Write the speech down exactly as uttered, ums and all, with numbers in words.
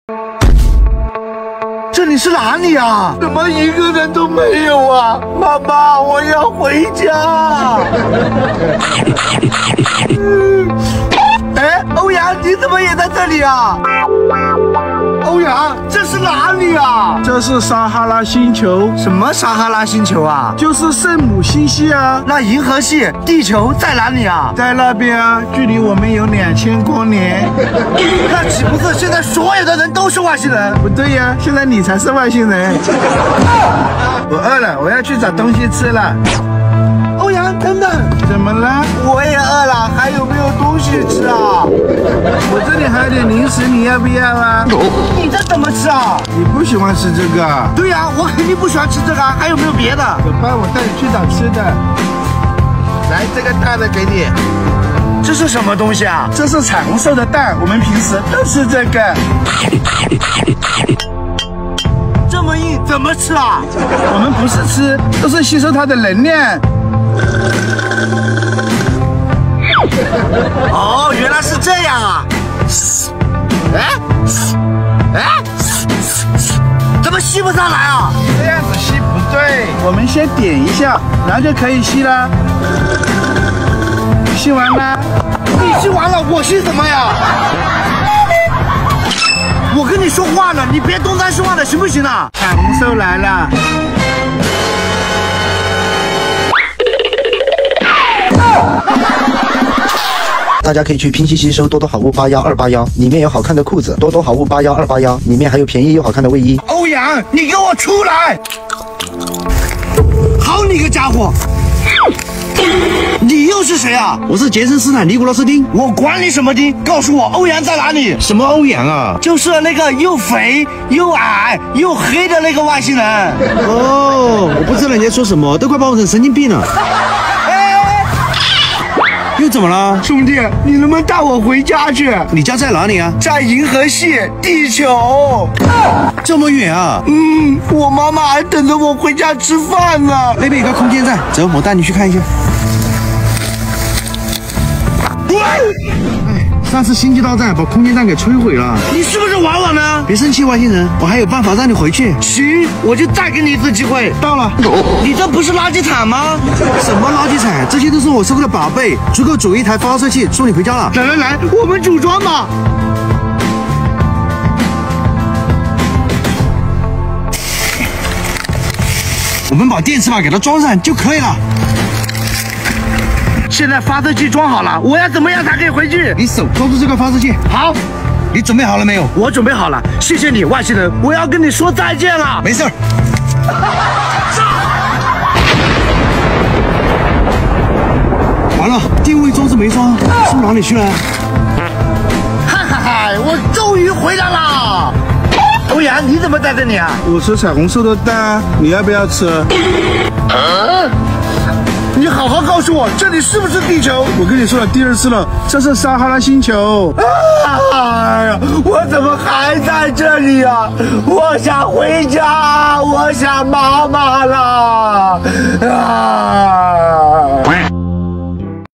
这里是哪里啊？怎么一个人都没有啊？妈妈，我要回家。哎，欧阳，你怎么也在这里啊？欧阳，这是哪里啊？ 这是撒哈拉星球， 什么撒哈拉星球啊？ 就是圣母星系啊。 那银河系、地球在哪里啊？ 在那边啊，距离我们有两千光年。 那岂不是现在所有的人都是外星人？ 不对呀，现在你才是外星人。我饿了，我要去找东西吃了。 欧阳，等等， 怎么了？ 我也饿了，还有没有东西吃啊？ 我这里还有点零食，你要不要啊？ 你这怎么吃啊？ 你不喜欢吃这个？ 对呀、啊，我肯定不喜欢吃这个，还有没有别的？ 走吧，我带你去找吃的。来，这个大的给你。 这是什么东西啊？ 这是彩虹色的蛋，我们平时都吃这个。 这么硬，怎么吃啊？ 我们不是吃，都是吸收它的能量。 哦，原来是这样啊！哎哎，怎么吸不上来啊？ 这样子吸不对，我们先点一下，然后就可以吸了。吸完了？ 你吸完了，我吸什么呀？我跟你说话呢，你别东张西望的，行不行啊？ 彩虹兽来了。 大家可以去拼夕夕搜多多好物八幺二八幺，里面有好看的裤子；多多好物八幺二八幺，里面还有便宜又好看的卫衣。 欧阳，你给我出来！好你个家伙！你又是谁啊？ 我是杰森斯坦尼古拉斯丁。 我管你什么丁！告诉我欧阳在哪里？ 什么欧阳啊？ 就是那个又肥又矮又黑的那个外星人。 哦，我不知道你在说什么，都快把我整神经病了。又怎么了？ 兄弟，你能不能带我回家去？ 你家在哪里啊？ 在银河系地球。 这么远啊？ 嗯，我妈妈还等着我回家吃饭呢。 那边有个空间站，走，我带你去看一下。哎，上次星际大战把空间站给摧毁了。 你是不是玩我呢？ 别生气，外星人，我还有办法让你回去。 行，我就再给你一次机会。 到了。 你这不是垃圾场吗？ 什么垃圾场？这些都是我收购的宝贝，足够组一台发射器送你回家了。 来来来，我们组装吧。 我们把电磁板给它装上就可以了。 现在发射器装好了，我要怎么样才可以回去？ 你手抓住这个发射器。 好， 你准备好了没有？ 我准备好了，谢谢你，外星人，我要跟你说再见了。 没事儿。完了，定位装置没装，是哪里去了？ 哈哈哈，我终于回来了。欧阳，你怎么在这里啊？ 我吃彩虹兽的蛋，你要不要吃？ 啊你好好告诉我，这里是不是地球？ 我跟你说了第二次了，这是撒哈拉星球。 哎呀，我怎么还在这里啊？我想回家，我想妈妈了。啊！